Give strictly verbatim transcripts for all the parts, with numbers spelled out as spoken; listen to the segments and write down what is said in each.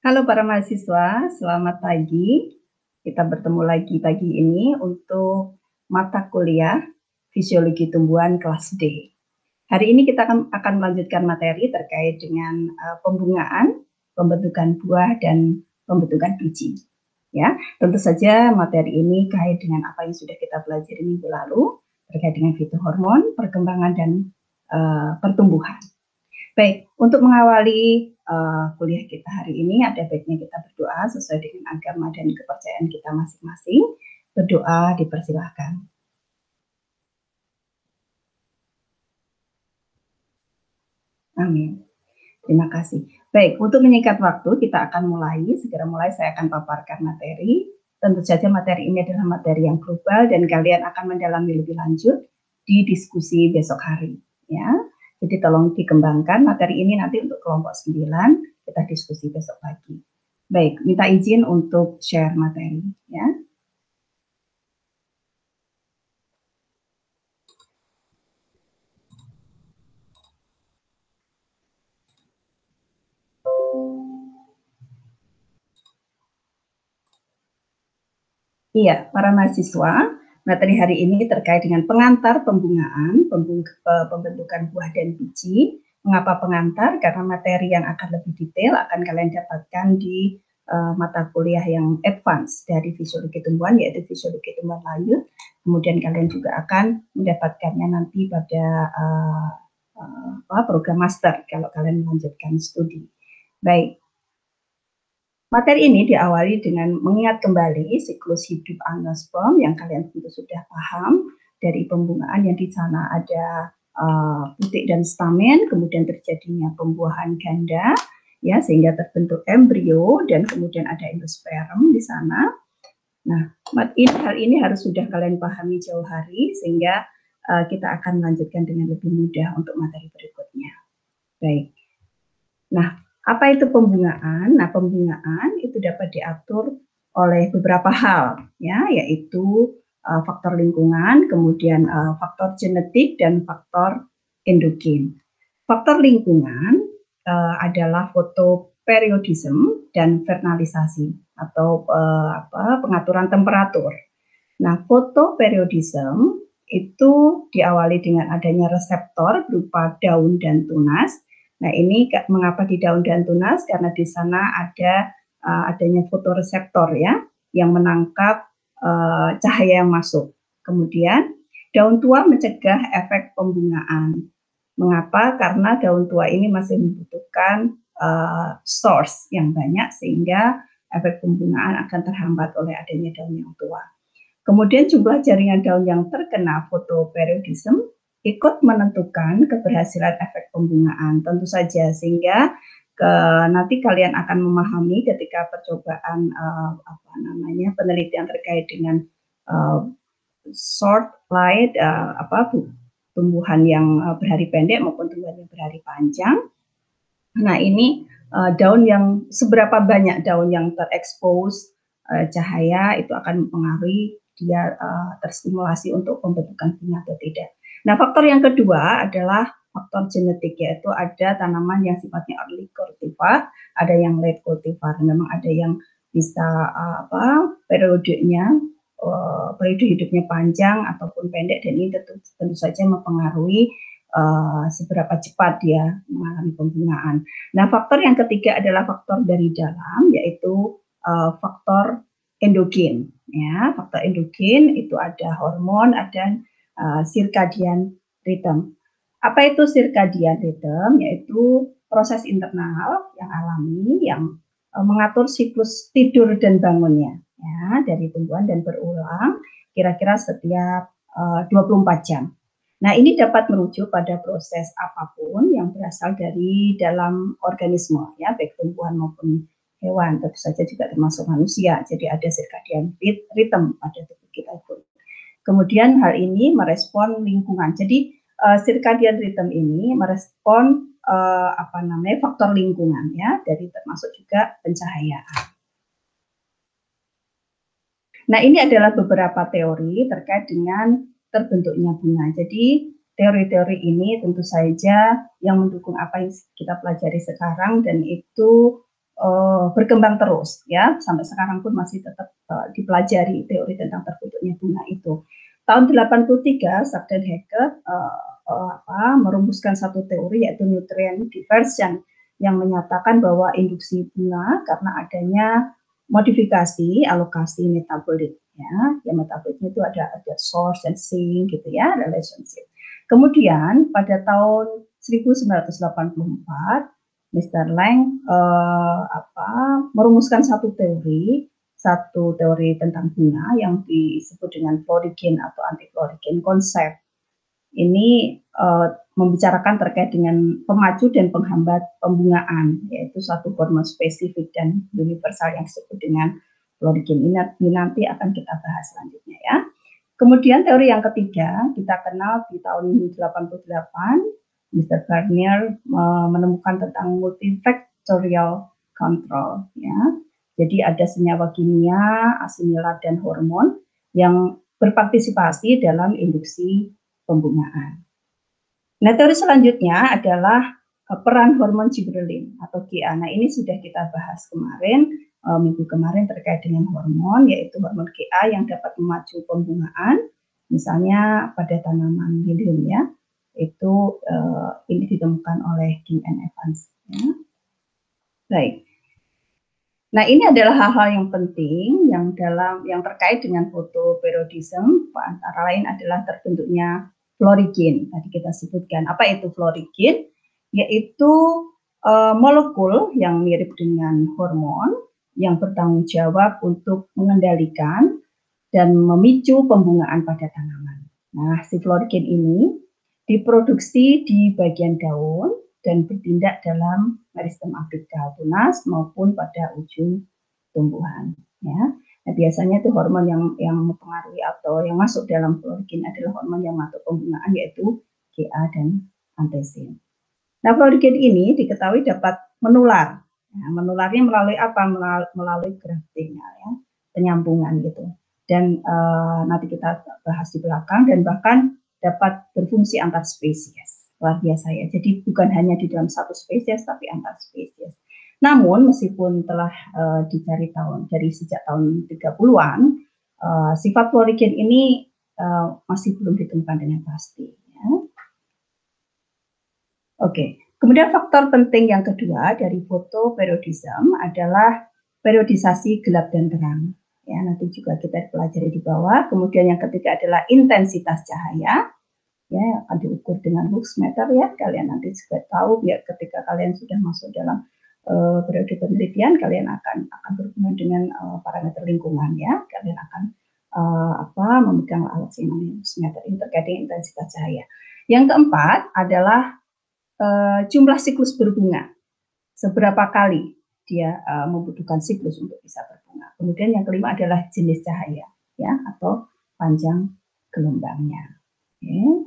Halo para mahasiswa, selamat pagi. Kita bertemu lagi pagi ini untuk mata kuliah Fisiologi Tumbuhan kelas D. Hari ini kita akan, akan melanjutkan materi terkait dengan uh, pembungaan, pembentukan buah, dan pembentukan biji. Ya, tentu saja materi ini kait dengan apa yang sudah kita pelajari minggu lalu terkait dengan fitohormon, perkembangan, dan uh, pertumbuhan. Baik, untuk mengawali uh, kuliah kita hari ini, ada baiknya kita berdoa sesuai dengan agama dan kepercayaan kita masing-masing. Berdoa dipersilahkan. Amin. Terima kasih. Baik, untuk menyingkat waktu, kita akan mulai. Segera mulai, saya akan paparkan materi. Tentu saja materi ini adalah materi yang global dan kalian akan mendalami lebih lanjut di diskusi besok hari. Ya, jadi tolong dikembangkan materi ini nanti untuk kelompok sembilan, kita diskusi besok pagi. Baik, minta izin untuk share materi. Ya. Iya, para mahasiswa, materi hari ini terkait dengan pengantar pembungaan, pembentukan buah dan biji. Mengapa pengantar? Karena materi yang akan lebih detail akan kalian dapatkan di uh, mata kuliah yang advance dari fisiologi tumbuhan, yaitu fisiologi tumbuhan layu. Kemudian kalian juga akan mendapatkannya nanti pada uh, uh, program master kalau kalian melanjutkan studi. Baik. Materi ini diawali dengan mengingat kembali siklus hidup angiosperm yang kalian tentu sudah paham dari pembungaan yang di sana ada uh, putik dan stamen, kemudian terjadinya pembuahan ganda, ya sehingga terbentuk embrio dan kemudian ada endosperm di sana. Nah, ini, hal ini harus sudah kalian pahami jauh hari sehingga uh, kita akan melanjutkan dengan lebih mudah untuk materi berikutnya. Baik. Nah, apa itu pembungaan? Nah, pembungaan itu dapat diatur oleh beberapa hal, ya, yaitu uh, faktor lingkungan, kemudian uh, faktor genetik dan faktor endogen. Faktor lingkungan uh, adalah fotoperiodisme dan vernalisasi atau uh, apa, pengaturan temperatur. Nah, fotoperiodisme itu diawali dengan adanya reseptor berupa daun dan tunas. Nah, ini mengapa di daun dan tunas? Karena di sana ada uh, adanya fotoreseptor ya, yang menangkap uh, cahaya yang masuk. Kemudian daun tua mencegah efek pembungaan. Mengapa? Karena daun tua ini masih membutuhkan uh, source yang banyak sehingga efek pembungaan akan terhambat oleh adanya daun yang tua. Kemudian jumlah jaringan daun yang terkena fotoperiodisme ikut menentukan keberhasilan efek pembungaan, tentu saja, sehingga ke, nanti kalian akan memahami ketika percobaan uh, apa namanya penelitian terkait dengan uh, short light uh, apa tumbuhan yang uh, berhari pendek maupun tumbuhan yang berhari panjang. Nah, ini uh, daun yang seberapa banyak daun yang terekspos uh, cahaya itu akan mempengaruhi dia uh, terstimulasi untuk pembentukan bunga atau tidak. Nah, faktor yang kedua adalah faktor genetik, yaitu ada tanaman yang sifatnya early cultivar, ada yang late cultivar. Memang ada yang bisa uh, apa periodenya uh, periode hidupnya panjang ataupun pendek, dan ini tentu, tentu saja mempengaruhi uh, seberapa cepat dia mengalami pembungaan. Nah, faktor yang ketiga adalah faktor dari dalam, yaitu uh, faktor endogen. Ya, faktor endogen itu ada hormon, ada uh, circadian rhythm. Apa itu circadian rhythm? Yaitu proses internal yang alami yang uh, mengatur siklus tidur dan bangunnya, ya, dari tumbuhan dan berulang kira-kira setiap uh, dua puluh empat jam. Nah, ini dapat merujuk pada proses apapun yang berasal dari dalam organisme, ya, baik tumbuhan maupun hewan, tentu saja juga termasuk manusia. Jadi ada circadian rhythm pada tubuh kita itu. Kemudian hal ini merespon lingkungan. Jadi uh, circadian rhythm ini merespon uh, apa namanya faktor lingkungan, ya, dari termasuk juga pencahayaan. Nah, ini adalah beberapa teori terkait dengan terbentuknya bunga. Jadi teori-teori ini tentu saja yang mendukung apa yang kita pelajari sekarang, dan itu uh, berkembang terus ya, sampai sekarang pun masih tetap uh, dipelajari teori tentang terbentuknya bunga itu. Tahun delapan puluh tiga, Sack dan Hackett uh, uh, apa, merumuskan satu teori yaitu nutrient diversion yang menyatakan bahwa induksi bunga karena adanya modifikasi alokasi metabolit ya, yang metaboliknya itu ada ada source and sink gitu ya, relationship. Kemudian pada tahun seribu sembilan ratus delapan puluh empat mister Lang uh, apa, merumuskan satu teori, satu teori tentang bunga yang disebut dengan Florigene atau anti-Florigene konsep. Ini uh, membicarakan terkait dengan pemacu dan penghambat pembungaan, yaitu satu hormon spesifik dan universal yang disebut dengan Florigene. Ini, ini nanti akan kita bahas selanjutnya ya. Kemudian teori yang ketiga kita kenal di tahun delapan puluh delapan, mister Garnier uh, menemukan tentang multifactorial control ya. Jadi ada senyawa kimia, asimilat dan hormon yang berpartisipasi dalam induksi pembungaan. Nah, teori selanjutnya adalah uh, peran hormon gibberellin atau G A. Nah, ini sudah kita bahas kemarin uh, minggu kemarin terkait dengan hormon, yaitu hormon G A yang dapat memacu pembungaan, misalnya pada tanaman lilium ya, itu uh, ini ditemukan oleh Kim and Evans. Ya. Baik. Nah, ini adalah hal-hal yang penting yang dalam yang terkait dengan photoperiodism, antara lain adalah terbentuknya Florigene. Tadi kita sebutkan apa itu Florigene, yaitu uh, molekul yang mirip dengan hormon yang bertanggung jawab untuk mengendalikan dan memicu pembungaan pada tanaman. Nah, si Florigene ini diproduksi di bagian daun dan bertindak dalam meristem apikal tunas maupun pada ujung tumbuhan. Ya, nah, biasanya itu hormon yang yang mempengaruhi atau yang masuk dalam Florigene adalah hormon yang masuk pembungaan yaitu G A dan antesin. Nah, Florigene ini diketahui dapat menular. Nah, menularnya melalui apa? Melalui grafting ya, penyambungan gitu. Dan uh, nanti kita bahas di belakang dan bahkan dapat berfungsi antar spesies. Luar biasa ya. Jadi bukan hanya di dalam satu spesies tapi antar spesies. Namun meskipun telah uh, dicari tahun dari sejak tahun tiga puluhan, uh, sifat Florigene ini uh, masih belum ditemukan dengan pasti. Ya. Oke, kemudian faktor penting yang kedua dari photoperiodism adalah periodisasi gelap dan terang. Ya, nanti juga kita pelajari di bawah. Kemudian yang ketiga adalah intensitas cahaya. Ya, akan diukur dengan lux meter ya. Kalian nanti juga tahu biar ketika kalian sudah masuk dalam uh, periode penelitian, kalian akan akan berhubungan dengan uh, parameter lingkungan ya. Kalian akan uh, apa memegang alat yang namanya lux meter ini terkait dengan intensitas cahaya. Yang keempat adalah Uh, jumlah siklus berbunga, seberapa kali dia uh, membutuhkan siklus untuk bisa berbunga. Kemudian yang kelima adalah jenis cahaya, ya, atau panjang gelombangnya. Okay.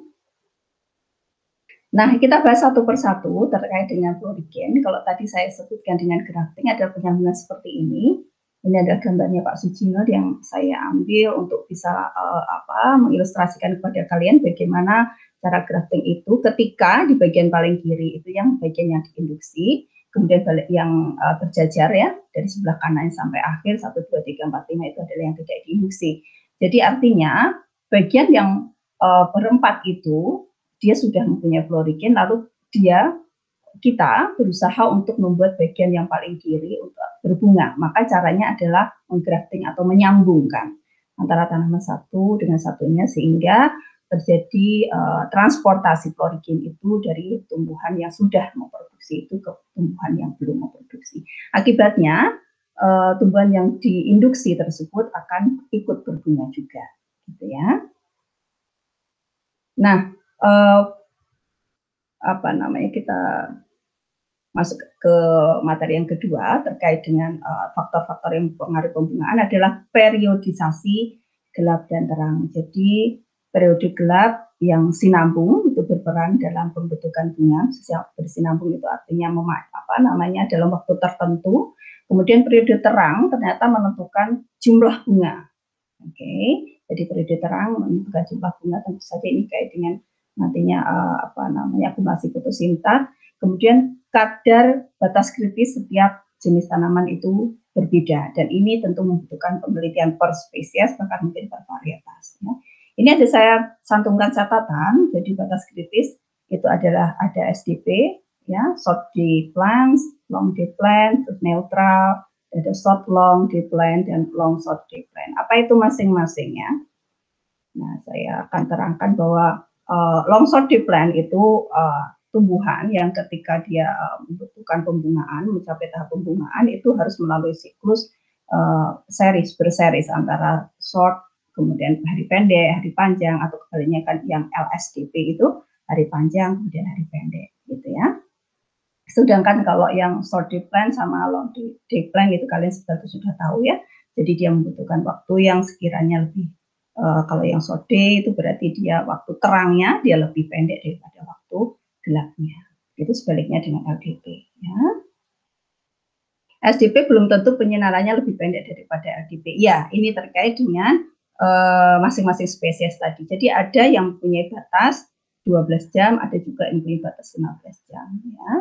Nah, kita bahas satu persatu terkait dengan Florigene. Kalau tadi saya sebutkan dengan grafting ada penyambungan seperti ini. Ini adalah gambarnya Pak Sujino yang saya ambil untuk bisa uh, apa mengilustrasikan kepada kalian bagaimana cara grafting itu ketika di bagian paling kiri itu yang bagian yang diinduksi, kemudian balik yang uh, berjajar ya dari sebelah kanan sampai akhir satu, dua, tiga, empat, lima itu adalah yang tidak diinduksi. Jadi artinya bagian yang uh, berempat itu dia sudah mempunyai Florigene, lalu dia kita berusaha untuk membuat bagian yang paling kiri untuk berbunga. Maka caranya adalah menggrafting atau menyambungkan antara tanaman satu dengan satunya sehingga terjadi uh, transportasi Florigene itu dari tumbuhan yang sudah memproduksi itu ke tumbuhan yang belum memproduksi. Akibatnya uh, tumbuhan yang diinduksi tersebut akan ikut berbunga juga, gitu ya. Nah, uh, apa namanya kita masuk ke materi yang kedua terkait dengan faktor-faktor uh, yang mempengaruhi pembungaan adalah periodisasi gelap dan terang. Jadi periode gelap yang sinambung itu berperan dalam pembentukan bunga. Sejak bersinambung itu artinya memak apa namanya dalam waktu tertentu. Kemudian periode terang ternyata menentukan jumlah bunga. Oke, okay. Jadi periode terang menentukan jumlah bunga, tentu saja ini kait dengan nantinya uh, apa namanya akumulasi fotosinta. Kemudian kadar batas kritis setiap jenis tanaman itu berbeda, dan ini tentu membutuhkan penelitian per spesies bahkan mungkin per varietas. Ya. Ini ada saya santumkan catatan, jadi batas kritis itu adalah ada S D P, ya, short day plants, long day plant, neutral, ada short long day plant dan long short day plant. Apa itu masing-masing ya? Nah, saya akan terangkan bahwa uh, long short day plant itu uh, tumbuhan yang ketika dia uh, membutuhkan pembungaan, mencapai tahap pembungaan itu harus melalui siklus uh, series berseris antara short, kemudian hari pendek, hari panjang, atau kebaliknya kan yang L S D P itu hari panjang, kemudian hari pendek, gitu ya. Sedangkan kalau yang short day plant sama long day plant itu kalian sudah tahu ya. Jadi dia membutuhkan waktu yang sekiranya lebih, uh, kalau yang short day itu berarti dia waktu terangnya dia lebih pendek daripada waktu gelapnya. Itu sebaliknya dengan L D P ya. S D P belum tentu penyinarannya lebih pendek daripada L D P. Ya, ini terkait dengan masing-masing uh, spesies tadi. Jadi ada yang punya batas dua belas jam, ada juga yang punya batas lima belas jam ya.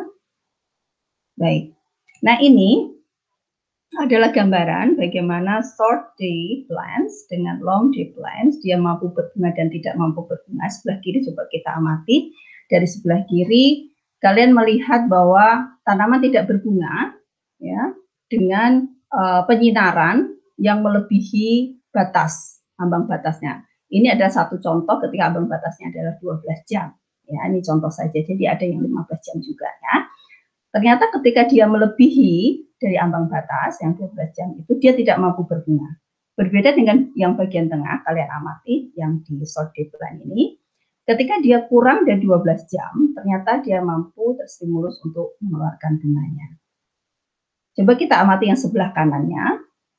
Baik. Nah, ini adalah gambaran bagaimana short day plants dengan long day plants dia mampu berbunga dan tidak mampu berbunga. Sebelah kiri coba kita amati. Dari sebelah kiri kalian melihat bahwa tanaman tidak berbunga ya dengan uh, penyinaran yang melebihi batas, ambang batasnya. Ini ada satu contoh ketika ambang batasnya adalah dua belas jam. Ya, ini contoh saja. Jadi ada yang lima belas jam juga ya. Ternyata ketika dia melebihi dari ambang batas yang dua belas jam itu dia tidak mampu berbunga. Berbeda dengan yang bagian tengah, kalian amati yang di short day plant ini, ketika dia kurang dari dua belas jam, ternyata dia mampu terstimulus untuk mengeluarkan bunganya. Coba kita amati yang sebelah kanannya.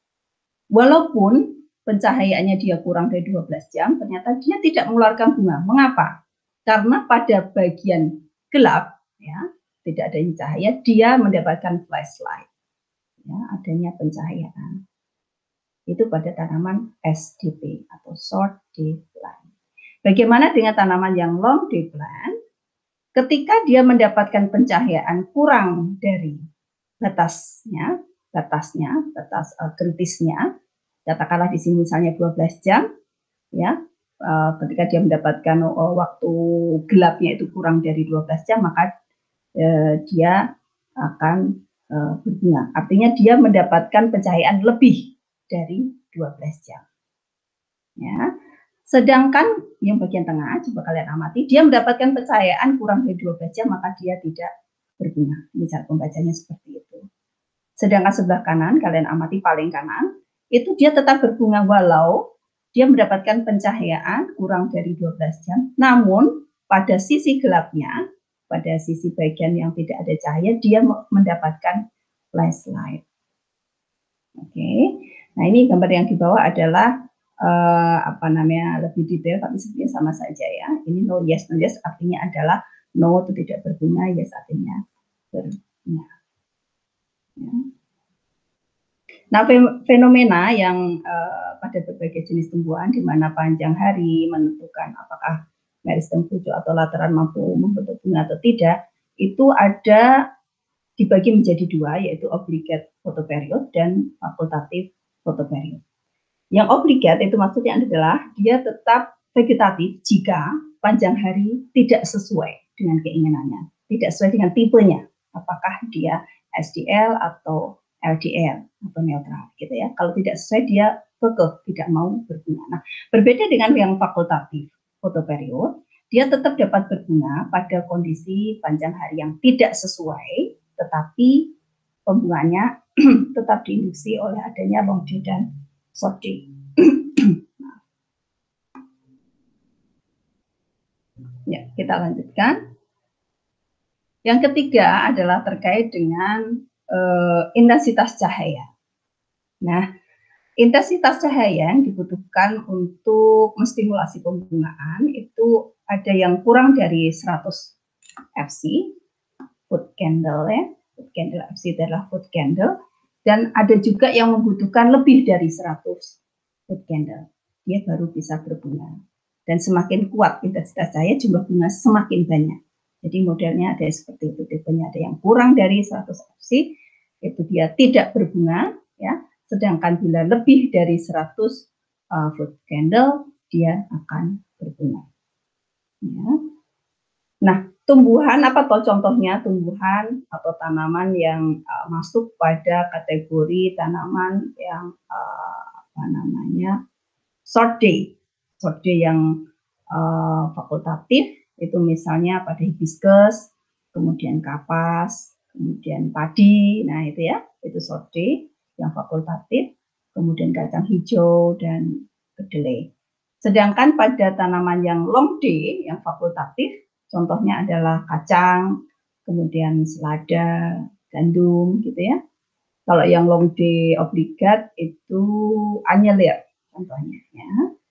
Walaupun pencahayaannya dia kurang dari dua belas jam, ternyata dia tidak mengeluarkan bunga. Mengapa? Karena pada bagian gelap, ya, tidak adanya cahaya, dia mendapatkan flashlight, ya, adanya pencahayaan. Itu pada tanaman S D P atau short day plant. Bagaimana dengan tanaman yang long day plant? Ketika dia mendapatkan pencahayaan kurang dari batasnya, batasnya, batas uh, kritisnya, katakanlah di sini misalnya dua belas jam, ya. Uh, ketika dia mendapatkan uh, waktu gelapnya itu kurang dari dua belas jam, maka uh, dia akan uh, berbunga. Artinya dia mendapatkan pencahayaan lebih dari dua belas jam. Ya. Sedangkan yang bagian tengah, coba kalian amati, dia mendapatkan pencahayaan kurang dari dua belas jam, maka dia tidak berbunga. Misal pembacanya seperti itu. Sedangkan sebelah kanan, kalian amati paling kanan, itu dia tetap berbunga walau dia mendapatkan pencahayaan kurang dari dua belas jam, namun pada sisi gelapnya, pada sisi bagian yang tidak ada cahaya, dia mendapatkan flashlight. Oke, okay. Nah ini gambar yang di bawah adalah uh, apa namanya lebih detail, tapi sebenarnya sama saja ya. Ini no yes, no yes artinya adalah no itu tidak berbunga, yes artinya berbunga. Ya. Nah, fenomena yang uh, pada berbagai jenis tumbuhan di mana panjang hari menentukan apakah meristem pucuk atau lataran mampu membentuk bunga atau tidak, itu ada dibagi menjadi dua, yaitu obligate photoperiod dan fakultatif photoperiod. Yang obligate itu maksudnya adalah dia tetap vegetatif jika panjang hari tidak sesuai dengan keinginannya, tidak sesuai dengan tipenya, apakah dia S D L atau L D L atau neutral gitu ya. Kalau tidak sesuai dia kekeh tidak mau berbunga. Nah, berbeda dengan yang fakultatif photoperiod, dia tetap dapat berbunga pada kondisi panjang hari yang tidak sesuai, tetapi pembunganya tetap diinduksi oleh adanya long day dan short day. Ya, kita lanjutkan. Yang ketiga adalah terkait dengan uh, intensitas cahaya. Nah, intensitas cahaya yang dibutuhkan untuk menstimulasi pembungaan itu ada yang kurang dari seratus F C, foot candle ya, foot candle F C adalah foot candle, dan ada juga yang membutuhkan lebih dari seratus foot candle, dia baru bisa berbunga. Dan semakin kuat intensitas cahaya, jumlah bunga semakin banyak. Jadi modelnya ada seperti itu, tipenya ada yang kurang dari seratus F C, itu dia tidak berbunga, ya. Sedangkan bila lebih dari seratus uh, fruit candle, dia akan berbunga. Ya. Nah, tumbuhan apa toh contohnya tumbuhan atau tanaman yang uh, masuk pada kategori tanaman yang uh, apa namanya short day, short day yang uh, fakultatif itu misalnya pada hibiscus, kemudian kapas, kemudian padi, nah itu ya itu short day yang fakultatif, kemudian kacang hijau dan kedelai. Sedangkan pada tanaman yang long day yang fakultatif contohnya adalah kacang, kemudian selada, gandum, gitu ya. Kalau yang long day obligat itu anyelir, contohnya. Ya.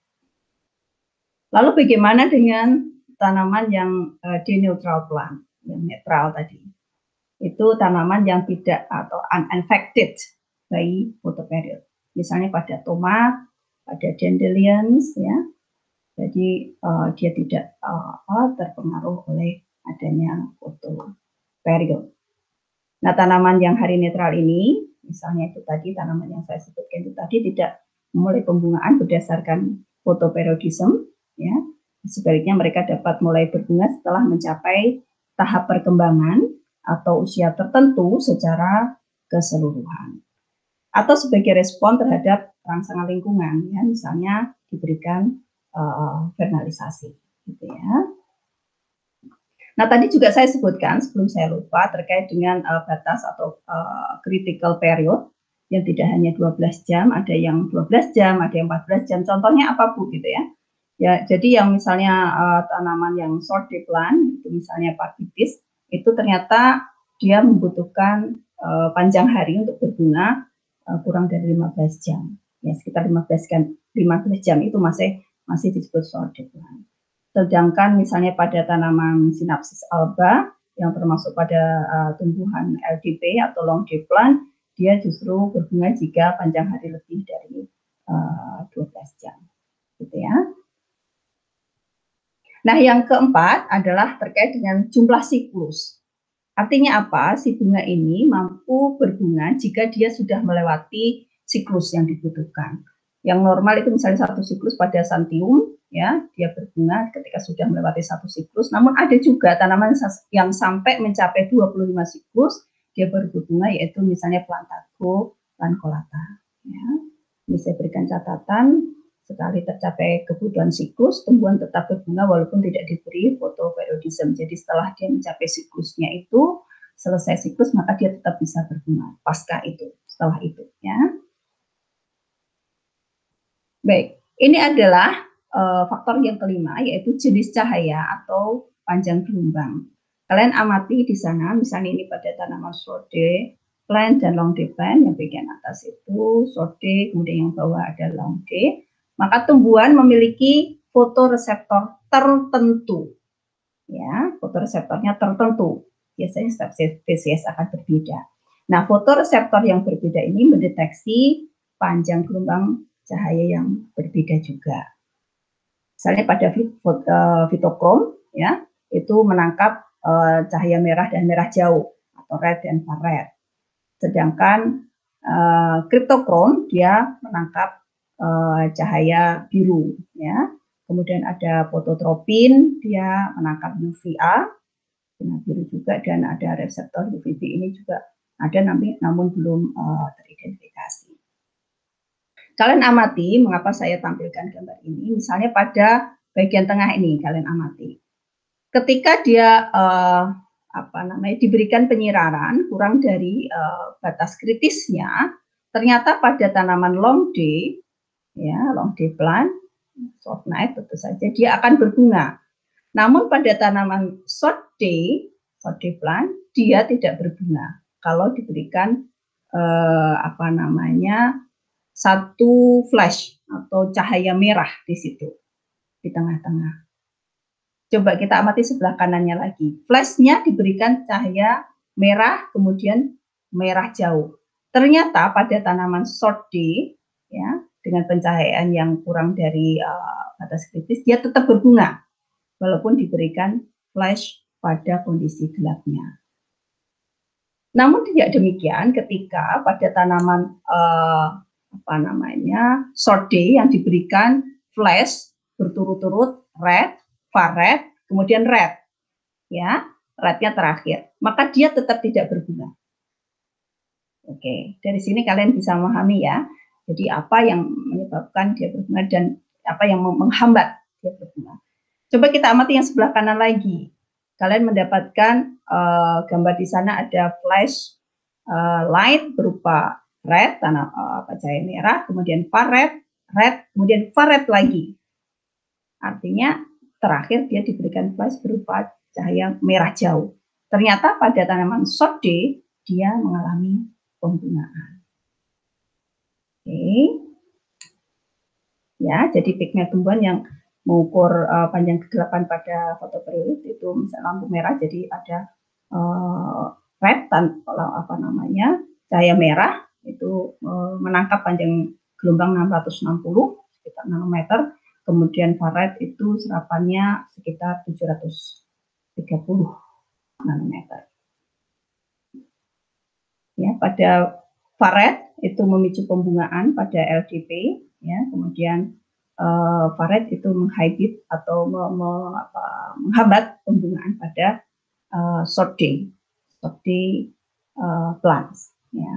Lalu bagaimana dengan tanaman yang uh, day neutral plant, yang netral tadi? Itu tanaman yang tidak atau unaffected by photoperiod. Misalnya pada tomat, pada dandelions, ya. Jadi uh, dia tidak uh, terpengaruh oleh adanya photoperiod. Nah, tanaman yang hari netral ini, misalnya itu tadi tanaman yang saya sebutkan itu tadi tidak memulai pembungaan berdasarkan photoperiodism, ya. Sebaliknya mereka dapat mulai berbunga setelah mencapai tahap perkembangan atau usia tertentu secara keseluruhan. Atau sebagai respon terhadap rangsangan lingkungan, ya, misalnya diberikan uh, fertilisasi, gitu ya. Nah, tadi juga saya sebutkan sebelum saya lupa terkait dengan uh, batas atau uh, critical period yang tidak hanya dua belas jam, ada yang dua belas jam, ada yang empat belas jam. Contohnya apa Bu gitu ya? Ya, jadi yang misalnya uh, tanaman yang short day plant, itu misalnya Pakitis, itu ternyata dia membutuhkan uh, panjang hari untuk berbunga uh, kurang dari lima belas jam. Ya, sekitar lima belas jam itu masih masih disebut short day plant. Sedangkan misalnya pada tanaman Sinapsis alba yang termasuk pada uh, tumbuhan L D P atau long day plant, dia justru berbunga jika panjang hari lebih dari uh, dua belas jam, gitu ya. Nah, yang keempat adalah terkait dengan jumlah siklus. Artinya apa? Si bunga ini mampu berbunga jika dia sudah melewati siklus yang dibutuhkan. Yang normal itu misalnya satu siklus pada Santium, ya, dia berbunga ketika sudah melewati satu siklus. Namun ada juga tanaman yang sampai mencapai dua puluh lima siklus, dia baru berbunga, yaitu misalnya Plantago lanceolata. Ya. Ini saya berikan catatan, sekali tercapai kebutuhan siklus, tumbuhan tetap berbunga walaupun tidak diberi photoperiodism. Jadi setelah dia mencapai siklusnya itu, selesai siklus, maka dia tetap bisa berbunga pasca itu, setelah itu. Ya. Baik, ini adalah uh, faktor yang kelima, yaitu jenis cahaya atau panjang gelombang. Kalian amati di sana, misalnya ini pada tanaman short day plant dan long day plant, yang bagian atas itu short day, kemudian yang bawah ada long day. Maka tumbuhan memiliki fotoreseptor tertentu, ya, fotoreseptornya tertentu. Biasanya setiap spesies akan berbeda. Nah, fotoreseptor yang berbeda ini mendeteksi panjang gelombang cahaya yang berbeda juga. Misalnya pada fitokrom, ya, itu menangkap uh, cahaya merah dan merah jauh atau red dan infrared. Sedangkan uh, kriptokrom dia menangkap Uh, cahaya biru, ya. Kemudian ada fototropin, dia menangkap U V A, warna biru juga, dan ada reseptor U V B ini juga ada, namun belum uh, teridentifikasi. Kalian amati, mengapa saya tampilkan gambar ini? Misalnya pada bagian tengah ini, kalian amati. Ketika dia uh, apa namanya diberikan penyiraran kurang dari uh, batas kritisnya, ternyata pada tanaman long day, ya, long day plant, short night tentu saja dia akan berbunga. Namun pada tanaman short day, short day plant, dia tidak berbunga kalau diberikan eh, apa namanya satu flash atau cahaya merah di situ di tengah-tengah. Coba kita amati sebelah kanannya lagi. Flashnya diberikan cahaya merah, kemudian merah jauh. Ternyata pada tanaman short day, ya, dengan pencahayaan yang kurang dari uh, batas kritis, dia tetap berbunga walaupun diberikan flash pada kondisi gelapnya. Namun tidak demikian ketika pada tanaman eh, apa namanya short day yang diberikan flash berturut-turut red, far red, kemudian red, ya rednya terakhir, maka dia tetap tidak berbunga. Oke, dari sini kalian bisa memahami ya. Jadi apa yang menyebabkan dia berbunga dan apa yang menghambat dia berbunga. Coba kita amati yang sebelah kanan lagi. Kalian mendapatkan uh, gambar di sana ada flash uh, light berupa red, tanah uh, cahaya merah, kemudian far red, red, kemudian far red lagi. Artinya terakhir dia diberikan flash berupa cahaya merah jauh. Ternyata pada tanaman short day dia mengalami pembungaan. Oke. Ya, jadi pigment tumbuhan yang mengukur uh, panjang kegelapan pada fotoperiod itu misalnya lampu merah, jadi ada uh, red tan, apa namanya cahaya merah itu uh, menangkap panjang gelombang enam ratus enam puluh sekitar nanometer, kemudian far red itu serapannya sekitar tujuh ratus tiga puluh nanometer. Ya, pada far red itu memicu pembungaan pada L D P, ya, kemudian uh, far red itu menghibit atau me, me, apa, menghambat pembungaan pada uh, short day, short day uh, plants, ya.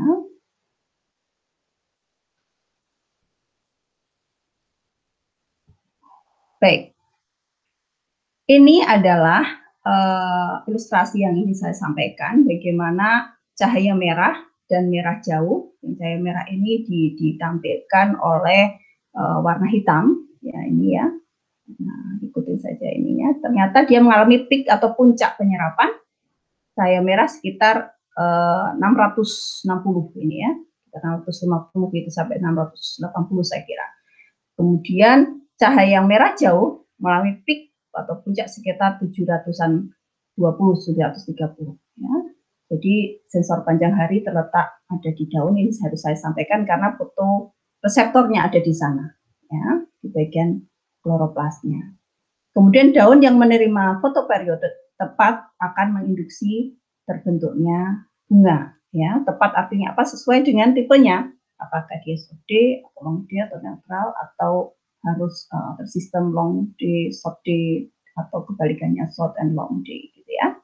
Baik, ini adalah uh, ilustrasi yang ingin saya sampaikan bagaimana cahaya merah dan merah jauh. Yang cahaya merah ini ditampilkan oleh uh, warna hitam, ya ini ya. Nah, ikutin saja ininya. Ternyata dia mengalami peak atau puncak penyerapan cahaya merah sekitar uh, enam ratus enam puluh ini ya, enam ratus lima puluh gitu sampai enam ratus delapan puluh saya kira. Kemudian cahaya yang merah jauh mengalami peak atau puncak sekitar tujuh ratusan dua puluh, tujuh ratus tiga puluh ya. Jadi sensor panjang hari terletak ada di daun, ini harus saya sampaikan karena foto reseptornya ada di sana ya, di bagian kloroplasnya. Kemudian daun yang menerima fotoperiode tepat akan menginduksi terbentuknya bunga ya. Tepat artinya apa? Sesuai dengan tipenya, apakah dia short day atau long day atau neutral atau harus uh, bersistem long day, short day atau kebalikannya short and long day gitu ya.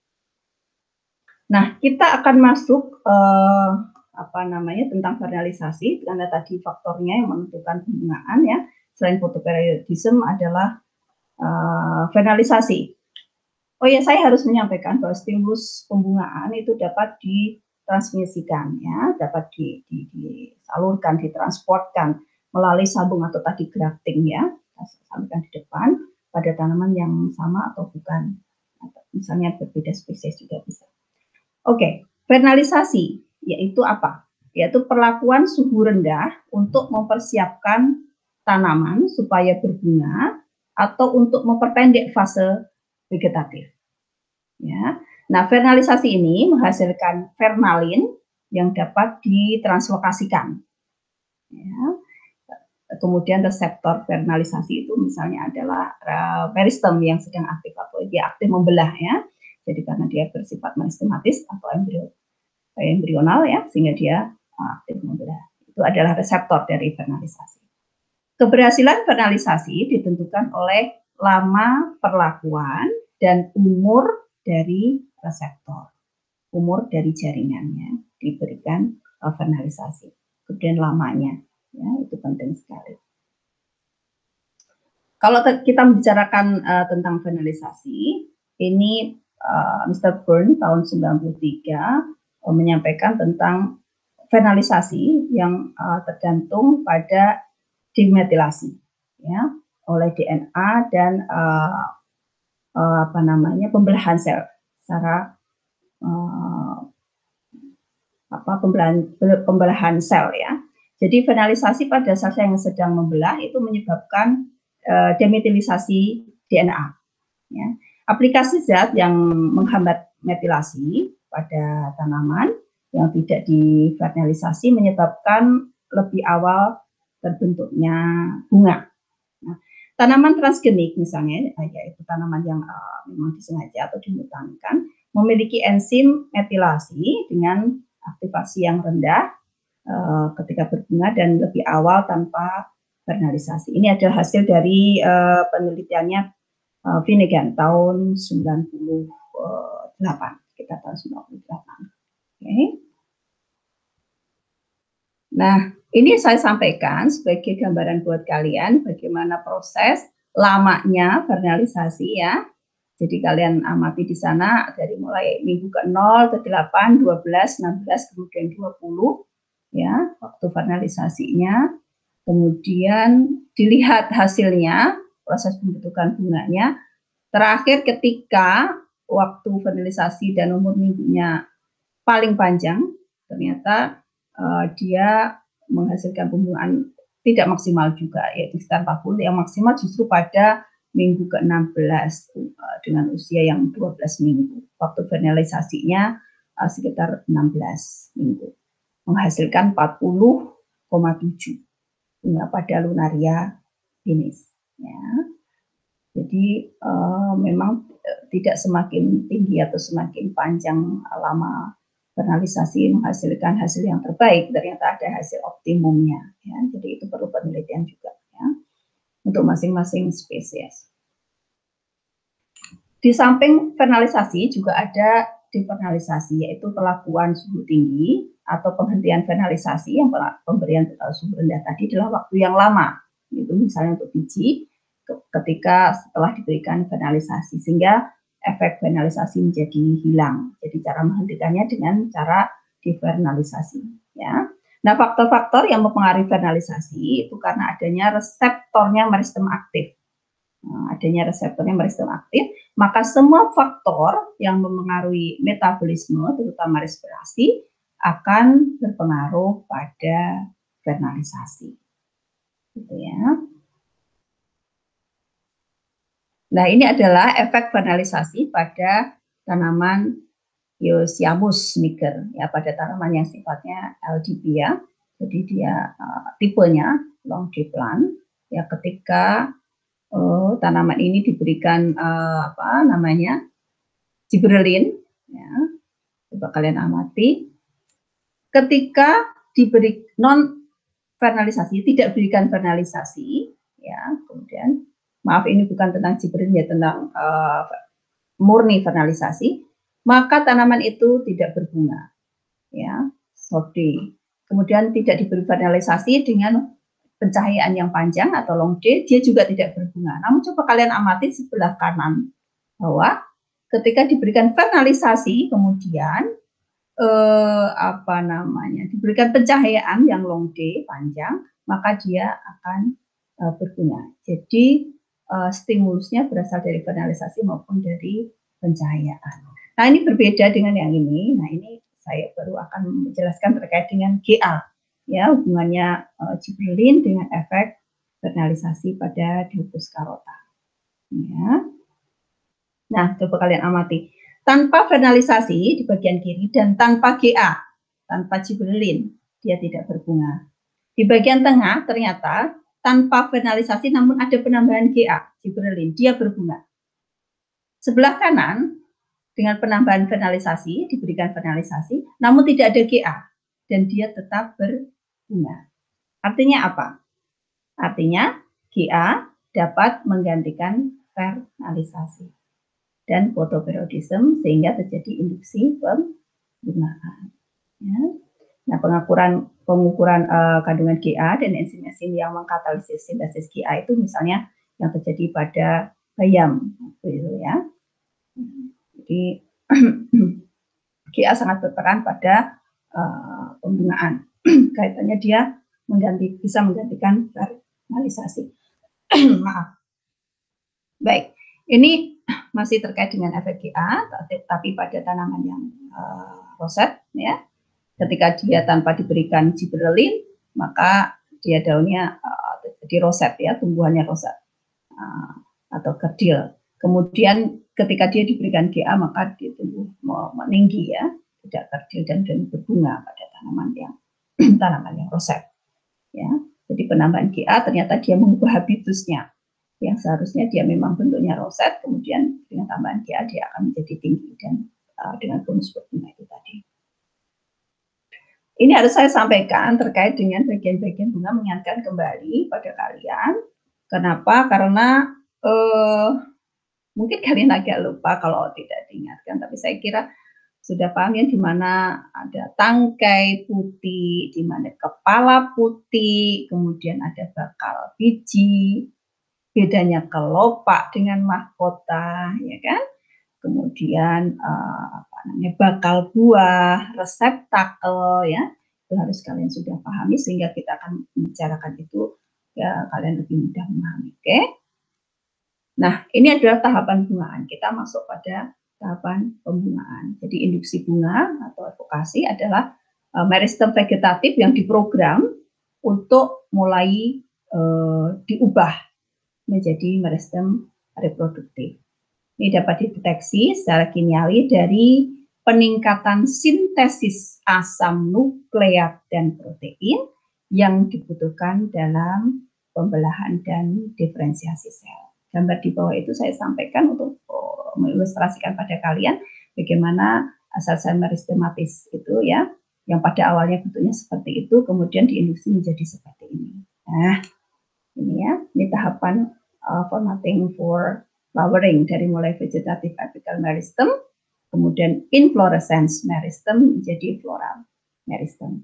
Nah, kita akan masuk uh, apa namanya tentang vernalisasi karena tadi faktornya yang menentukan pembungaan ya. Selain fotoperiodisme adalah uh, vernalisasi. Oh ya, saya harus menyampaikan bahwa stimulus pembungaan itu dapat ditransmisikan ya, dapat di, di, disalurkan, ditransportkan melalui sabung atau tadi grafting ya, sampaikan di depan pada tanaman yang sama atau bukan, misalnya berbeda spesies juga bisa. Oke, vernalisasi yaitu apa? Yaitu perlakuan suhu rendah untuk mempersiapkan tanaman supaya berbunga atau untuk memperpendek fase vegetatif. Ya. Nah, vernalisasi ini menghasilkan vernalin yang dapat ditranslokasikan. Ya. Kemudian reseptor vernalisasi itu misalnya adalah uh, meristem yang sedang aktif atau dia aktif membelah ya. Jadi karena dia bersifat meristematis atau embrio, embrional ya, sehingga dia uh, aktif membelah. Itu adalah reseptor dari vernalisasi. Keberhasilan vernalisasi ditentukan oleh lama perlakuan dan umur dari reseptor, umur dari jaringannya diberikan uh, vernalisasi, kemudian lamanya, ya itu penting sekali. Kalau kita membicarakan uh, tentang vernalisasi, ini uh, mister Byrne tahun sembilan puluh tiga uh, menyampaikan tentang vernalisasi yang uh, tergantung pada dimetilasi, ya, oleh D N A dan uh, uh, apa namanya pembelahan sel secara uh, apa pembelahan pembelahan sel ya. Jadi vernalisasi pada sel yang sedang membelah itu menyebabkan uh, demetilisasi D N A. Ya. Aplikasi zat yang menghambat metilasi pada tanaman yang tidak divernalisasi menyebabkan lebih awal terbentuknya bunga. Nah, tanaman transgenik misalnya, yaitu tanaman yang uh, memang disengaja atau dimutankan, memiliki enzim metilasi dengan aktivasi yang rendah uh, ketika berbunga dan lebih awal tanpa vernalisasi. Ini adalah hasil dari uh, penelitiannya uh, Finnegan tahun sembilan puluh delapan, kita tahun sembilan puluh delapan. Oke. Okay. Nah, ini saya sampaikan sebagai gambaran buat kalian bagaimana proses lamanya vernalisasi ya. Jadi kalian amati di sana dari mulai minggu ke nol, ke delapan, dua belas, enam belas, kemudian dua puluh ya, waktu vernalisasinya. Kemudian dilihat hasilnya, proses pembentukan bunganya. Terakhir ketika waktu vernalisasi dan umur minggunya paling panjang, ternyata uh, dia menghasilkan pembungaan tidak maksimal juga, yaitu sekitar empat puluh, yang maksimal justru pada minggu ke enam belas uh, dengan usia yang dua belas minggu. Waktu vernalisasinya uh, sekitar enam belas minggu, menghasilkan empat puluh koma tujuh hingga pada lunaria finis. Ya. Jadi uh, memang tidak semakin tinggi atau semakin panjang lama vernalisasi menghasilkan hasil yang terbaik, ternyata ada hasil optimumnya. Ya. Jadi itu perlu penelitian juga ya, untuk masing-masing spesies. Di samping vernalisasi juga ada devernalisasi, yaitu pelakuan suhu tinggi atau penghentian vernalisasi yang pemberian suhu rendah tadi dalam waktu yang lama. Itu misalnya untuk biji ketika setelah diberikan vernalisasi, sehingga efek vernalisasi menjadi hilang. Jadi cara menghentikannya dengan cara devernalisasi. Ya. Nah, faktor-faktor yang mempengaruhi vernalisasi itu karena adanya reseptornya meristem aktif. Nah, adanya reseptornya meristem aktif, maka semua faktor yang mempengaruhi metabolisme, terutama respirasi, akan berpengaruh pada vernalisasi. Gitu ya. Nah, ini adalah efek vernalisasi pada tanaman Euonymus niger, ya, pada tanaman yang sifatnya L D B ya. Jadi dia uh, tipenya long day plant, ya, ketika uh, tanaman ini diberikan uh, apa namanya gibberellin, ya. Coba kalian amati, ketika diberi non vernalisasi, tidak berikan vernalisasi, ya, kemudian maaf ini bukan tentang gibberellin ya, tentang uh, murni vernalisasi, maka tanaman itu tidak berbunga, ya, sorry. Kemudian tidak diberi vernalisasi dengan pencahayaan yang panjang atau long day, dia juga tidak berbunga. Namun coba kalian amati sebelah kanan bahwa ketika diberikan vernalisasi, kemudian eh, apa namanya diberikan pencahayaan yang long day panjang, maka dia akan eh, berbunga. Jadi Uh, stimulusnya berasal dari vernalisasi maupun dari pencahayaan. Nah, ini berbeda dengan yang ini. Nah, ini saya baru akan menjelaskan terkait dengan G A, ya, hubungannya uh, gibberellin dengan efek vernalisasi pada Deuterus carota. Ya. Nah, coba kalian amati. Tanpa vernalisasi di bagian kiri dan tanpa G A, tanpa gibberellin, dia tidak berbunga. Di bagian tengah ternyata tanpa vernalisasi namun ada penambahan G A, gibberellin, dia berbunga. Sebelah kanan dengan penambahan vernalisasi, diberikan vernalisasi, namun tidak ada G A dan dia tetap berbunga. Artinya apa? Artinya G A dapat menggantikan vernalisasi dan fotoperiodisme sehingga terjadi induksi pembungaan. Ya. Nah, pengukuran pengukuran uh, kandungan G A dan enzim-enzim yang mengkatalisis sintesis G A itu misalnya yang terjadi pada bayam, gitu ya. Jadi G A sangat berperan pada uh, pembungaan. Kaitannya dia mengganti bisa menggantikan vernalisasi. Maaf. Baik, ini masih terkait dengan efek G A, tapi pada tanaman yang uh, roset, ya. Ketika dia tanpa diberikan gibberellin, maka dia daunnya uh, jadi roset, ya, tumbuhannya roset uh, atau kerdil. Kemudian ketika dia diberikan G A, maka dia tumbuh meninggi, ya, tidak kerdil dan, dan berbunga pada tanaman yang tanaman yang roset. Ya, jadi penambahan G A ternyata dia mengubah habitusnya, yang seharusnya dia memang bentuknya roset, kemudian dengan tambahan G A dia akan menjadi tinggi dan uh, dengan bonus berbunga itu tadi. Ini harus saya sampaikan terkait dengan bagian-bagian bunga, mengingatkan kembali pada kalian. Kenapa? Karena uh, mungkin kalian agak lupa kalau tidak diingatkan, tapi saya kira sudah paham ya, di mana ada tangkai putih, di mana kepala putih, kemudian ada bakal biji, bedanya kelopak dengan mahkota, ya kan? Kemudian uh, apa namanya, bakal buah, reseptakel, ya, itu harus kalian sudah pahami sehingga kita akan membicarakan itu ya kalian lebih mudah memahami. Oke? Nah, ini adalah tahapan bungaan. Kita masuk pada tahapan pembungaan. Jadi induksi bunga atau evokasi adalah uh, meristem vegetatif yang diprogram untuk mulai uh, diubah menjadi meristem reproduktif. Ini dapat dideteksi secara kimiawi dari peningkatan sintesis asam nukleat dan protein yang dibutuhkan dalam pembelahan dan diferensiasi sel. Gambar di bawah itu saya sampaikan untuk oh, mengilustrasikan pada kalian bagaimana sel-sel meristematis itu ya, yang pada awalnya bentuknya seperti itu, kemudian diinduksi menjadi seperti ini. Nah, ini ya, ini tahapan uh, formatting for flowering dari mulai vegetative apical meristem, kemudian inflorescence meristem menjadi floral meristem.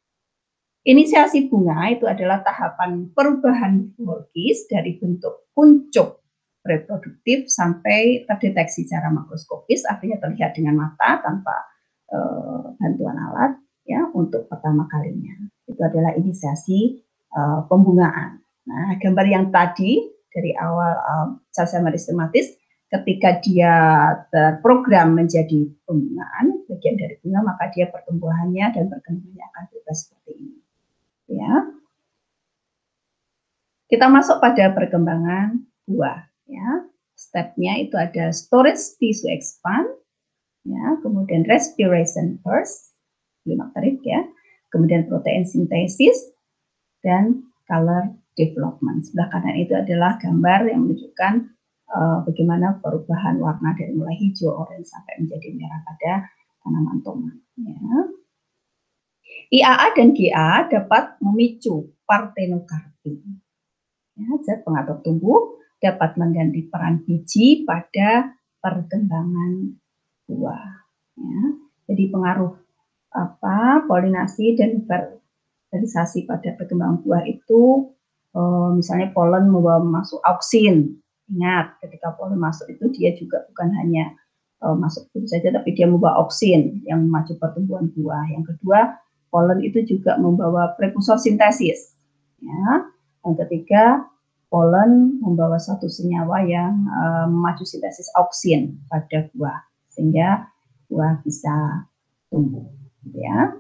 Inisiasi bunga itu adalah tahapan perubahan morfologis dari bentuk kuncup reproduktif sampai terdeteksi secara makroskopis, artinya terlihat dengan mata tanpa uh, bantuan alat ya untuk pertama kalinya. Itu adalah inisiasi uh, pembungaan. Nah, gambar yang tadi dari awal sel-sel uh, meristematis, ketika dia terprogram menjadi pembungaan, bagian dari bunga, maka dia pertumbuhannya dan perkembangannya akan berubah seperti ini. Ya, kita masuk pada perkembangan buah. Ya, stepnya itu ada storage tissue expand, ya, kemudian respiration burst, klimakterik ya, kemudian protein sintesis dan color development. Sebelah kanan itu adalah gambar yang menunjukkan uh, bagaimana perubahan warna dari mulai hijau, orange sampai menjadi merah pada tanaman tomat. Ya. I A A dan G A dapat memicu partenokarpin. Ya, zat pengatur tumbuh dapat mengganti peran biji pada perkembangan buah. Ya. Jadi pengaruh apa polinasi dan fertilisasi pada perkembangan buah itu, uh, misalnya polen membawa masuk auksin. Ingat, ketika polen masuk itu dia juga bukan hanya uh, masuk itu saja, tapi dia membawa auksin yang memacu pertumbuhan buah. Yang kedua, polen itu juga membawa prekursor sintesis. Ya. Yang ketiga, polen membawa satu senyawa yang uh, memacu sintesis auksin pada buah, sehingga buah bisa tumbuh. Ya.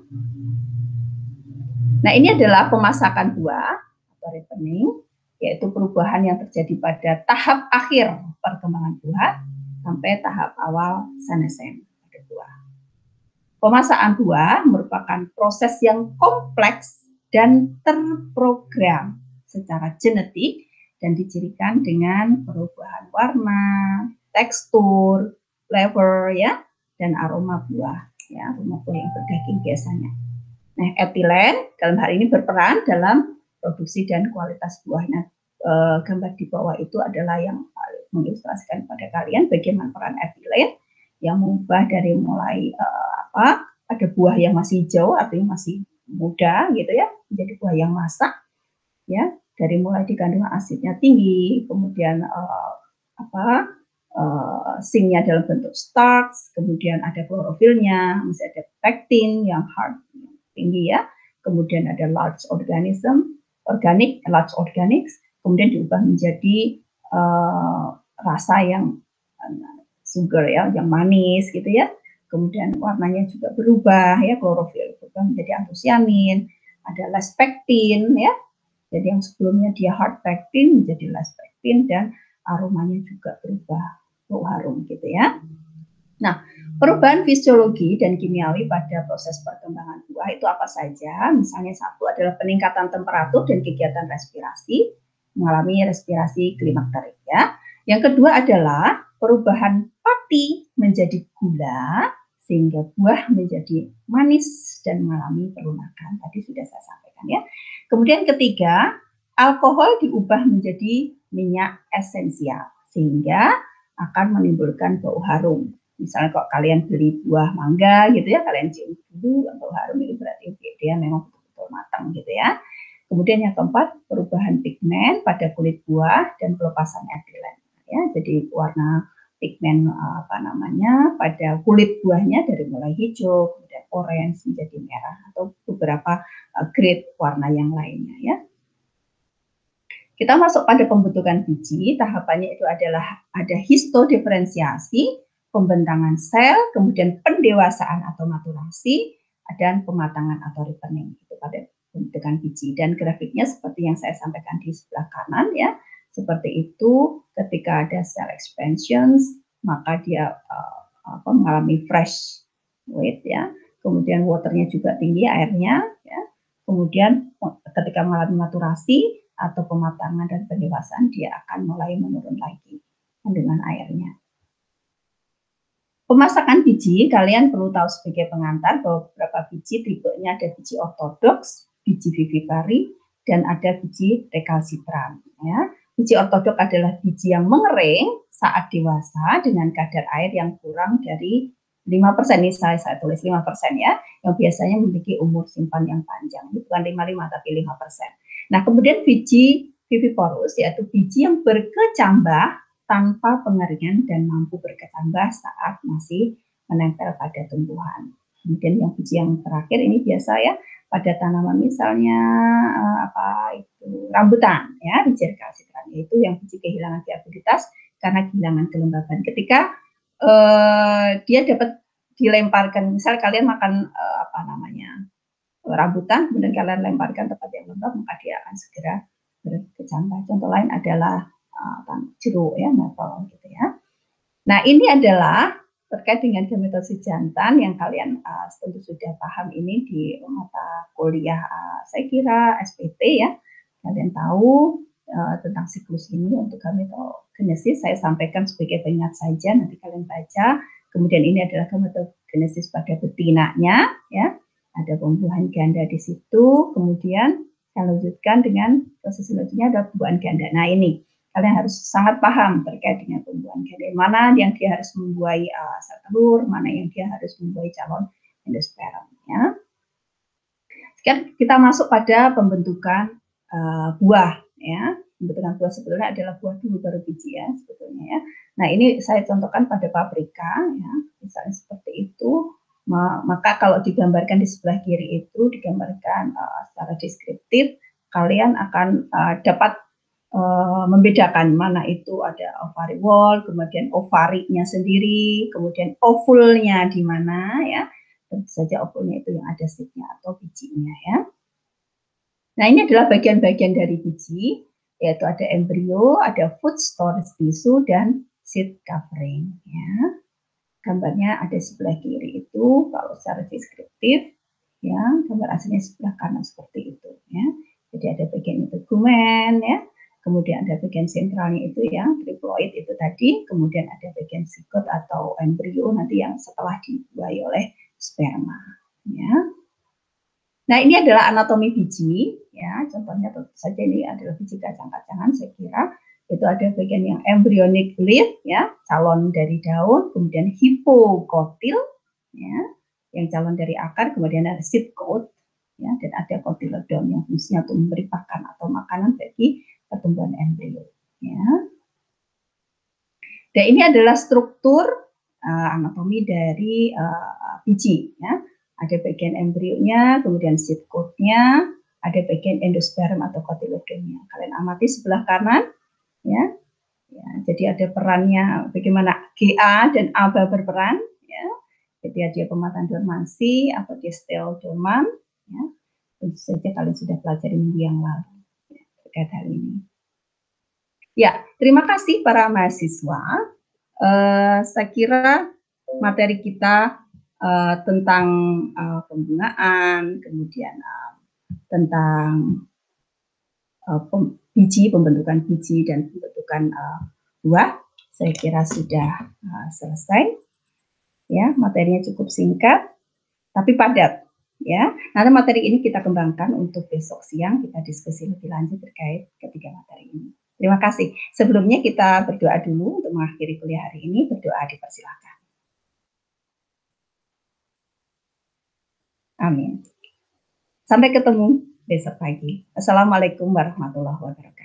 Nah, ini adalah pemasakan buah atau ripening, yaitu perubahan yang terjadi pada tahap akhir perkembangan buah sampai tahap awal senescen pada buah. Pemasakan buah merupakan proses yang kompleks dan terprogram secara genetik dan dicirikan dengan perubahan warna, tekstur, flavor ya, dan aroma buah. Ya, aroma buah yang berdaging biasanya. Nah, etilen dalam hal ini berperan dalam produksi dan kualitas buah. Nah, e, gambar di bawah itu adalah yang mengilustrasikan pada kalian bagaimana peran etilen yang mengubah dari mulai e, apa ada buah yang masih hijau artinya masih muda gitu ya, menjadi buah yang masak ya, dari mulai dikandungan asidnya tinggi, kemudian e, apa Uh, zinc-nya dalam bentuk starch, kemudian ada klorofilnya, masih ada pektin yang hard tinggi ya, kemudian ada large organism, organic, large organics, kemudian diubah menjadi uh, rasa yang uh, sugar ya, yang manis gitu ya, kemudian warnanya juga berubah ya, klorofil berubah menjadi antosianin, ada less pektin ya, jadi yang sebelumnya dia hard pektin menjadi less pektin dan aromanya juga berubah, bau harum gitu ya. Nah, perubahan fisiologi dan kimiawi pada proses perkembangan buah itu apa saja? Misalnya satu adalah peningkatan temperatur dan kegiatan respirasi, mengalami respirasi klimakterik ya. Yang kedua adalah perubahan pati menjadi gula sehingga buah menjadi manis dan mengalami perunakan. Tadi sudah saya sampaikan ya. Kemudian ketiga, alkohol diubah menjadi minyak esensial sehingga akan menimbulkan bau harum. Misalnya kalau kalian beli buah mangga gitu ya, kalian cium dulu bau harum itu berarti dia memang betul-betul matang gitu ya. Kemudian yang keempat, perubahan pigmen pada kulit buah dan pelepasan etilen ya. Jadi warna pigmen apa namanya pada kulit buahnya dari mulai hijau, kemudian orange menjadi merah atau beberapa uh, grade warna yang lainnya ya. Kita masuk pada pembentukan biji, tahapannya itu adalah ada histodiferensiasi, pembentangan sel, kemudian pendewasaan atau maturasi, dan pematangan atau ripening itu pada pembentukan biji. Dan grafiknya seperti yang saya sampaikan di sebelah kanan ya, seperti itu ketika ada cell expansions, maka dia uh, apa, mengalami fresh weight ya, kemudian waternya juga tinggi airnya ya, kemudian ketika mengalami maturasi atau pematangan dan pendewasaan dia akan mulai menurun lagi kandungan airnya. Pemasakan biji, kalian perlu tahu sebagai pengantar bahwa beberapa biji tipenya ada biji ortodoks, biji vivipari, dan ada biji recalcitrant. Ya. Biji ortodoks adalah biji yang mengering saat dewasa dengan kadar air yang kurang dari lima persen. Ini saya, saya tulis lima persen ya, yang biasanya memiliki umur simpan yang panjang. Ini bukan lima puluh lima tapi lima persen. Nah, kemudian biji viviparous yaitu biji yang berkecambah tanpa pengeringan dan mampu berkecambah saat masih menempel pada tumbuhan. Kemudian yang biji yang terakhir ini biasa ya pada tanaman misalnya eh, apa itu rambutan ya, biji recalcitrant yaitu yang biji kehilangan viabilitas karena kehilangan kelembaban. Ketika eh, dia dapat dilemparkan, misal kalian makan eh, apa namanya rambutan, kemudian kalian lemparkan tempat yang lembab, maka dia akan segera berkecambah. Contoh lain adalah uh, jeruk ya, maple gitu ya. Nah ini adalah terkait dengan gametose jantan yang kalian uh, tentu sudah paham ini di mata kuliah uh, saya kira S P T ya. Kalian tahu uh, tentang siklus ini untuk gametogenesis saya sampaikan sebagai pengingat saja, nanti kalian baca. Kemudian ini adalah gametogenesis pada betinanya ya. Ada pembuahan ganda di situ, kemudian saya lanjutkan dengan proses selanjutnya ada pembuahan ganda. Nah ini kalian harus sangat paham terkait dengan pembuahan ganda, mana yang dia harus membuai uh, sel telur, mana yang dia harus membuai calon endosperm. Ya. Sekarang kita masuk pada pembentukan uh, buah. Ya. Pembentukan buah sebetulnya adalah buah dulu baru biji ya sebetulnya ya. Nah ini saya contohkan pada paprika ya, misalnya seperti itu. Maka kalau digambarkan di sebelah kiri itu digambarkan uh, secara deskriptif, kalian akan uh, dapat uh, membedakan mana itu ada ovary wall, kemudian ovarinya sendiri, kemudian ovulnya di mana ya, tentu saja ovulnya itu yang ada seednya atau bijinya ya. Nah ini adalah bagian-bagian dari biji, yaitu ada embrio, ada food storage tissue dan seed covering ya. Gambarnya ada sebelah kiri itu kalau secara deskriptif ya, gambar aslinya sebelah kanan seperti itu ya. Jadi ada bagian integumen ya, kemudian ada bagian sentralnya itu yang triploid itu tadi, kemudian ada bagian zigot atau embrio nanti yang setelah dibuai oleh sperma ya. Nah ini adalah anatomi biji ya, contohnya tentu saja ini adalah biji kacang-kacangan saya kira. Itu ada bagian yang embryonic leaf ya, calon dari daun, kemudian hipokotil ya, yang calon dari akar, kemudian ada seed coat ya, dan ada cotyledon yang fungsinya untuk memberi pakan atau makanan bagi pertumbuhan embrio ya. Dan ini adalah struktur uh, anatomi dari uh, biji ya. Ada bagian embrionya, kemudian seed coat-nya, ada bagian endosperm atau cotyledonnya. Kalian amati sebelah kanan ya. Ya, jadi ada perannya bagaimana G A dan A B A berperan ya. Jadi dia pematang dormansi atau dia stel dorman ya. Tentu saja kalian sudah pelajari minggu yang lalu ya, terkait hal ini. Ya, terima kasih para mahasiswa. Uh, saya kira materi kita uh, tentang uh, pembungaan, kemudian uh, tentang uh, pem biji, pembentukan biji dan pembentukan uh, buah, saya kira sudah uh, selesai. ya, materinya cukup singkat tapi padat, ya. Nanti materi ini kita kembangkan untuk besok siang kita diskusi lebih lanjut terkait ketiga materi ini. Terima kasih. Sebelumnya kita berdoa dulu untuk mengakhiri kuliah hari ini, berdoa dipersilakan. Amin. Sampai ketemu besok pagi. Assalamualaikum warahmatullahi wabarakatuh.